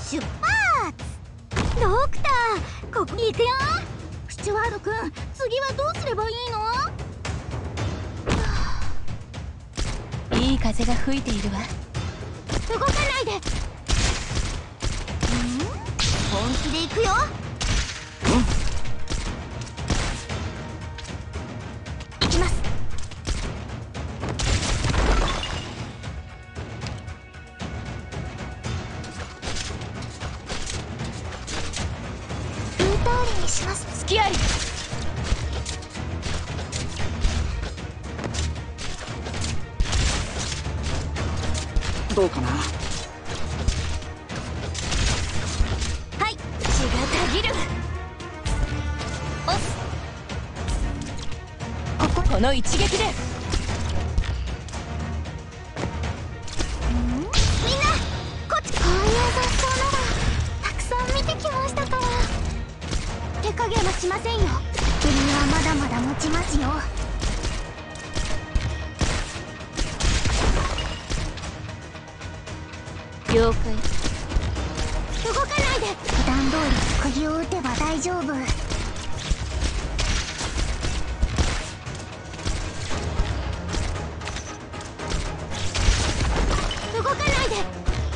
出発。ドクター、ここに行くよ。スチュワード君、次はどうすればいいの？ いい風が吹いているわ。 動かないで。本気で行くよ。行きます。言う通りにします。 隙あり。 どうかな。 はい、血がたぎる。押す。 この一撃で。 みんなこっち。こういう雑草ならたくさん見てきましたから。手加減はしませんよ。君はまだまだ持ちますよ。 了解。 動かないで。普段通り釘を打てば大丈夫。動かないで。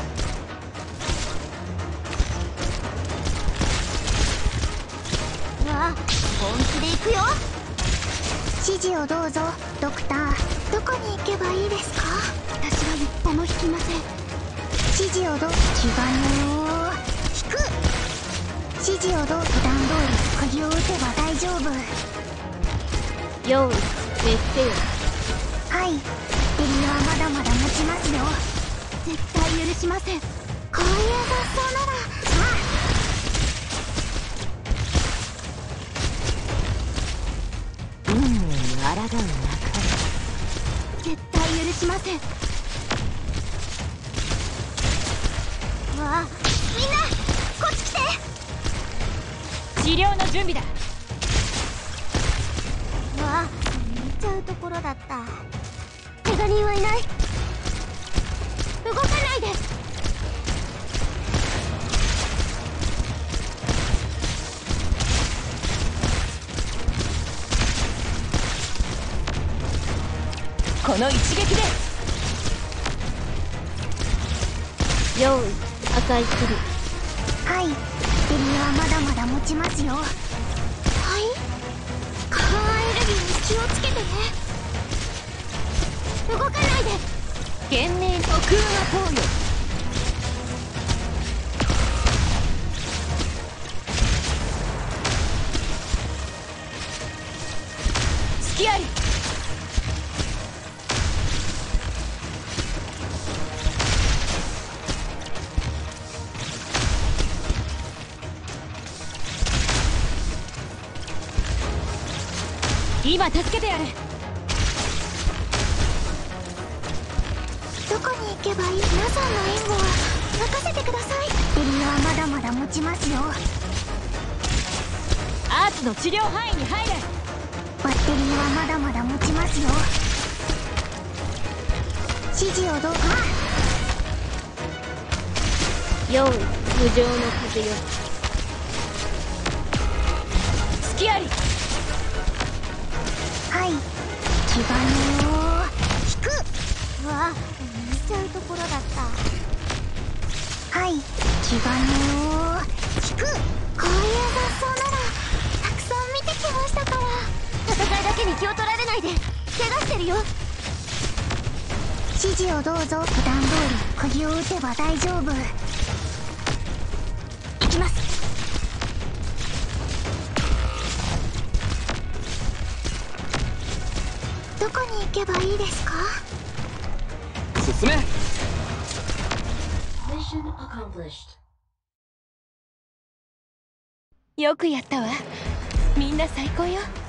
わあ、本気で行くよ。指示をどうぞ。ドクター、どこに行けばいいですか？私は一歩も引きません。指示をどう。気がねを引く。指示をどう。普段通り釘を打てば大丈夫。 用意決定よ。 はい、エリアはまだまだ持ちますよ。絶対許しません。こういう雑草なら。 運命に抗うなかれ。 絶対許しません。わあ、みんなこっち来て。 治療の準備だ。 わあ、見ちゃうところだった。怪我人はいない。動かないで。 この一撃で。用意破壊する。 はい、エリアはまだまだ持ちますよ。はい、カーエネルギーに気をつけてね。動かないで。 懸命に。虚空の投与。隙あり。今助けてやる。 どこに行けばいい？皆さんの援護は任せてください。エリアはまだまだ持ちますよ。 アーツの治療範囲に入れ。 バッテリーはまだまだ持ちますよ。指示をどう。 用意無情の風よ。隙あり。 はい、気がねを引く。わあ、見ちゃうところだった。はい、気がねを引く。こういう雑草ならたくさん見てきましたから。戦いだけに気を取られないで。怪我してるよ。指示をどうぞ。普段通り釘を打てば大丈夫。行きます。どこに行けばいいですか？ 進め。 よくやったわ。みんな最高よ。